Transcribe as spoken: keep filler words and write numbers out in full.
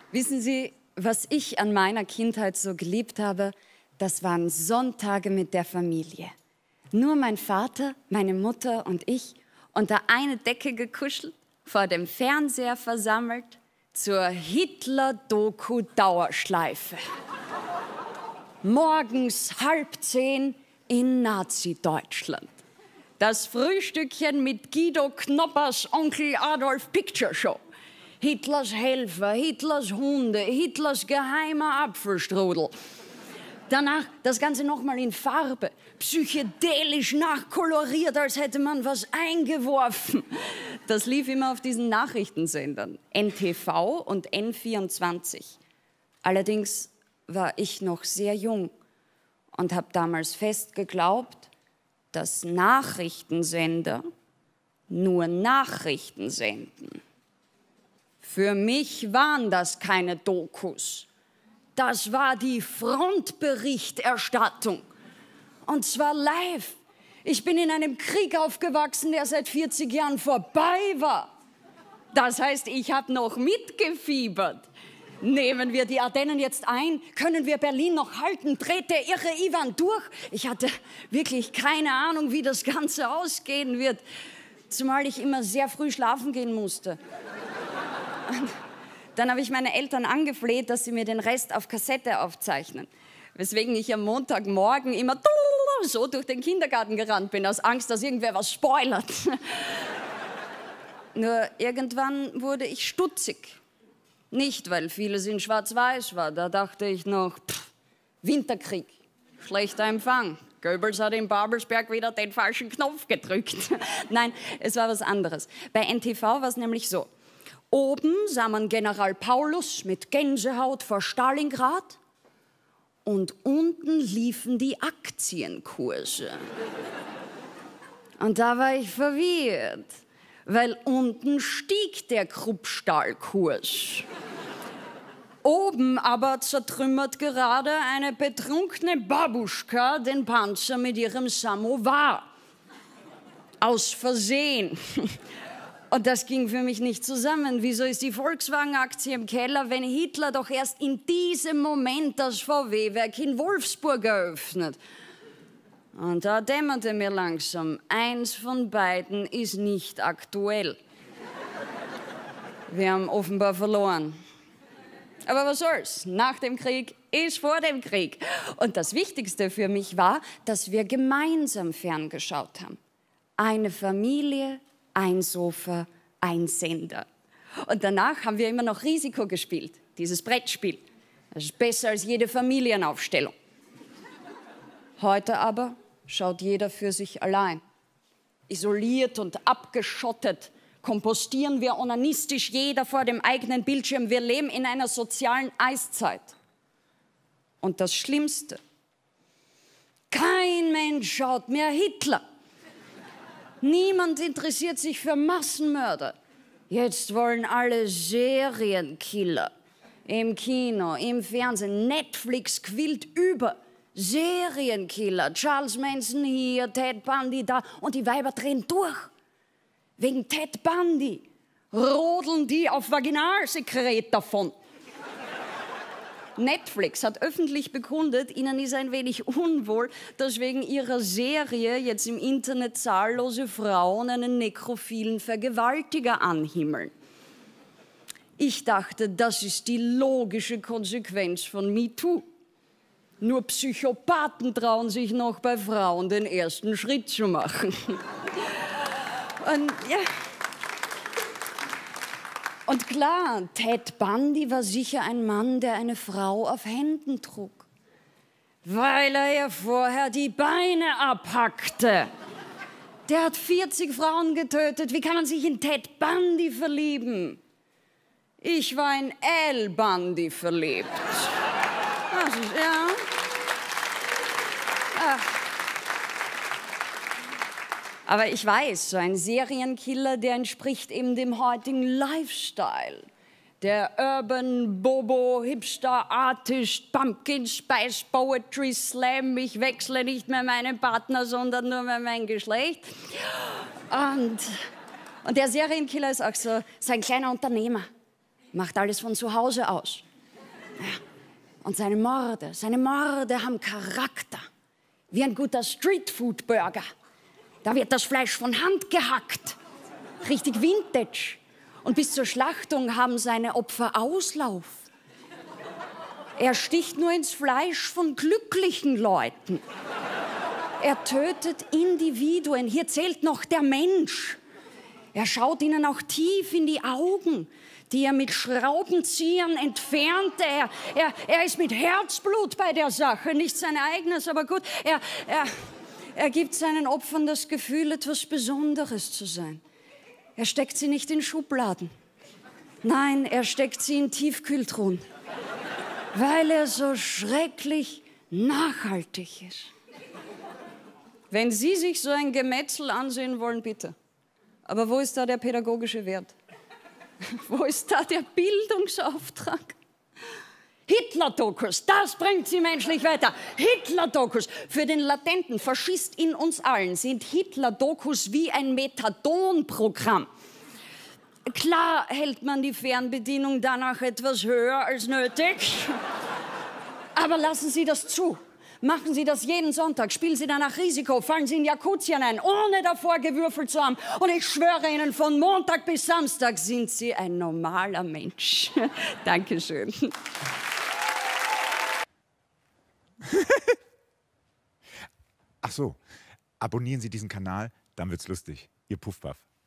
Wissen Sie, was ich an meiner Kindheit so geliebt habe? Das waren Sonntage mit der Familie. Nur mein Vater, meine Mutter und ich unter eine Decke gekuschelt, vor dem Fernseher versammelt, zur Hitler-Doku-Dauerschleife. Morgens halb zehn in Nazi-Deutschland. Das Frühstückchen mit Guido Knoppers Onkel Adolf Picture Show. Hitlers Helfer, Hitlers Hunde, Hitlers geheimer Apfelstrudel. Danach das Ganze nochmal in Farbe, psychedelisch nachkoloriert, als hätte man was eingeworfen. Das lief immer auf diesen Nachrichtensendern, N T V und N vierundzwanzig. Allerdings war ich noch sehr jung und habe damals fest geglaubt, dass Nachrichtensender nur Nachrichten senden. Für mich waren das keine Dokus. Das war die Frontberichterstattung. Und zwar live. Ich bin in einem Krieg aufgewachsen, der seit vierzig Jahren vorbei war. Das heißt, ich habe noch mitgefiebert. Nehmen wir die Ardennen jetzt ein? Können wir Berlin noch halten? Dreht der irre Ivan durch? Ich hatte wirklich keine Ahnung, wie das Ganze ausgehen wird. Zumal ich immer sehr früh schlafen gehen musste. Dann habe ich meine Eltern angefleht, dass sie mir den Rest auf Kassette aufzeichnen. Weswegen ich am Montagmorgen immer so durch den Kindergarten gerannt bin, aus Angst, dass irgendwer was spoilert. Nur irgendwann wurde ich stutzig. Nicht, weil vieles in Schwarz-Weiß war. Da dachte ich noch, pff, Winterkrieg, schlechter Empfang. Goebbels hat in Babelsberg wieder den falschen Knopf gedrückt. Nein, es war was anderes. Bei N T V war es nämlich so. Oben sah man General Paulus mit Gänsehaut vor Stalingrad und unten liefen die Aktienkurse. Und da war ich verwirrt, weil unten stieg der Kruppstahlkurs. Oben aber zertrümmert gerade eine betrunkene Babuschka den Panzer mit ihrem Samovar. Aus Versehen. Und das ging für mich nicht zusammen. Wieso ist die Volkswagen-Aktie im Keller, wenn Hitler doch erst in diesem Moment das V W-Werk in Wolfsburg eröffnet? Und da dämmerte mir langsam, eins von beiden ist nicht aktuell. Wir haben offenbar verloren. Aber was soll's? Nach dem Krieg ist vor dem Krieg. Und das Wichtigste für mich war, dass wir gemeinsam ferngeschaut haben. Eine Familie, ein Sofa, ein Sender. Und danach haben wir immer noch Risiko gespielt, dieses Brettspiel. Das ist besser als jede Familienaufstellung. Heute aber schaut jeder für sich allein. Isoliert und abgeschottet kompostieren wir onanistisch, jeder vor dem eigenen Bildschirm. Wir leben in einer sozialen Eiszeit. Und das Schlimmste, kein Mensch schaut mehr Hitler. Niemand interessiert sich für Massenmörder. Jetzt wollen alle Serienkiller. Im Kino, im Fernsehen, Netflix quillt über. Serienkiller, Charles Manson hier, Ted Bundy da. Und die Weiber drehen durch. Wegen Ted Bundy rodeln die auf Vaginalsekret davon. Netflix hat öffentlich bekundet, ihnen ist ein wenig unwohl, dass wegen ihrer Serie jetzt im Internet zahllose Frauen einen nekrophilen Vergewaltiger anhimmeln. Ich dachte, das ist die logische Konsequenz von MeToo. Nur Psychopathen trauen sich noch bei Frauen den ersten Schritt zu machen. Und, ja. Und klar, Ted Bundy war sicher ein Mann, der eine Frau auf Händen trug, weil er ja vorher die Beine abhackte. Der hat vierzig Frauen getötet. Wie kann man sich in Ted Bundy verlieben? Ich war in Al Bundy verliebt. Das ist, ja. Ach. Aber ich weiß, so ein Serienkiller, der entspricht eben dem heutigen Lifestyle. Der Urban Bobo, Hipster, Artist, Pumpkin Spice, Poetry Slam. Ich wechsle nicht mehr meinen Partner, sondern nur mehr mein Geschlecht. Und, und der Serienkiller ist auch so, so ein kleiner Unternehmer. Macht alles von zu Hause aus. Ja. Und seine Morde, seine Morde haben Charakter. Wie ein guter Streetfood-Burger. Da wird das Fleisch von Hand gehackt. Richtig Vintage. Und bis zur Schlachtung haben seine Opfer Auslauf. Er sticht nur ins Fleisch von glücklichen Leuten. Er tötet Individuen. Hier zählt noch der Mensch. Er schaut ihnen auch tief in die Augen, die er mit Schraubenziehern entfernte. Er, er, er ist mit Herzblut bei der Sache, nicht sein eigenes, aber gut. Er, er, er gibt seinen Opfern das Gefühl, etwas Besonderes zu sein. Er steckt sie nicht in Schubladen. Nein, er steckt sie in Tiefkühltruhen, weil er so schrecklich nachhaltig ist. Wenn Sie sich so ein Gemetzel ansehen wollen, bitte. Aber wo ist da der pädagogische Wert? Wo ist da der Bildungsauftrag? Hitler-Dokus, das bringt sie menschlich weiter. Hitler-Dokus. Für den latenten Faschist in uns allen sind Hitler-Dokus wie ein Methadon-Programm. Klar hält man die Fernbedienung danach etwas höher als nötig. Aber lassen Sie das zu. Machen Sie das jeden Sonntag, spielen Sie danach Risiko, fallen Sie in Jakutien ein, ohne davor gewürfelt zu haben. Und ich schwöre Ihnen, von Montag bis Samstag sind Sie ein normaler Mensch. Dankeschön. Ach so, abonnieren Sie diesen Kanal, dann wird's lustig. Ihr Puffpuff.